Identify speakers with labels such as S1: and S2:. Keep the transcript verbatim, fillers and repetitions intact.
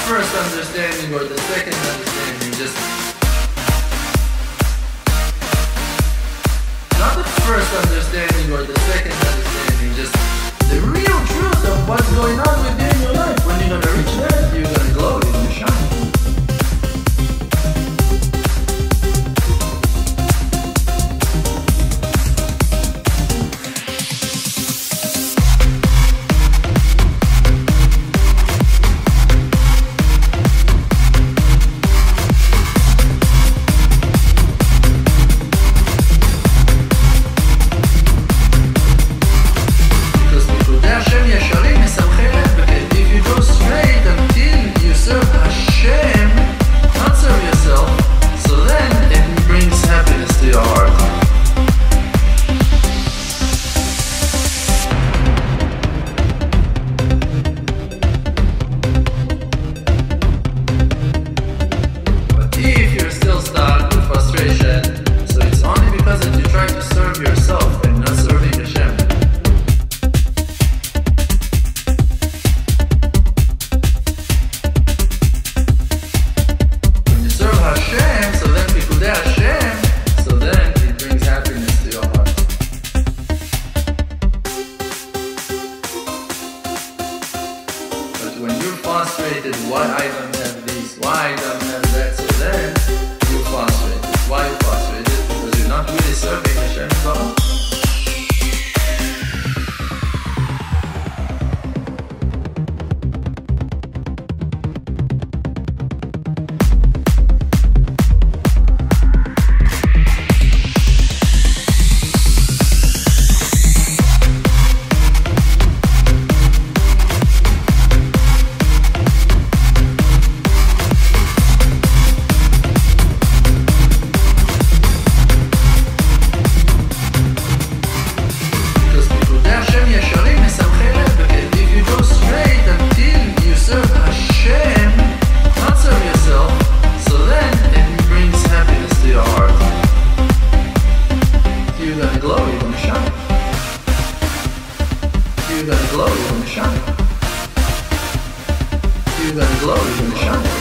S1: first understanding or the second understanding, just not the first understanding or the second understanding, just the real truth of what's going on within your life. When you're gonna reach that, you're gonna glow, you're gonna shine. Why I don't have this, why I don't have that, so then you're frustrated. Why you're frustrated? Because you're not really serving Hashem God. You're gonna glow, you're gonna shine. You're gonna glow, you're gonna shine.